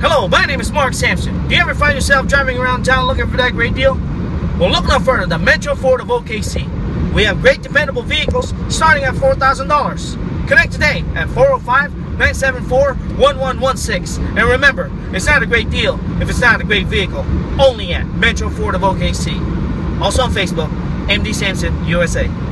Hello, my name is Mark Samson. Do you ever find yourself driving around town looking for that great deal? Well, look no further than Metro Ford of OKC. We have great dependable vehicles starting at $4,000. Connect today at 405-974-1116. And remember, it's not a great deal if it's not a great vehicle. Only at Metro Ford of OKC. Also on Facebook, MD Samson USA.